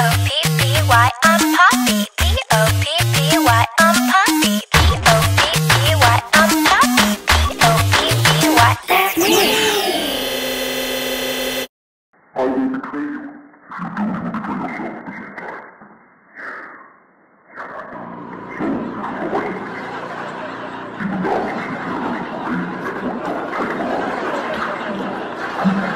B-O-P-P-Y, I'm Poppy. B-O-P-P-Y, I'm Poppy. B-O-P-P-Y, I'm Poppy. B-O-P-P-Y, that's me. I will betray you. If you do, you will betray yourself at the same time. So, you are waiting. Even now, you see the others parade, that one dog title.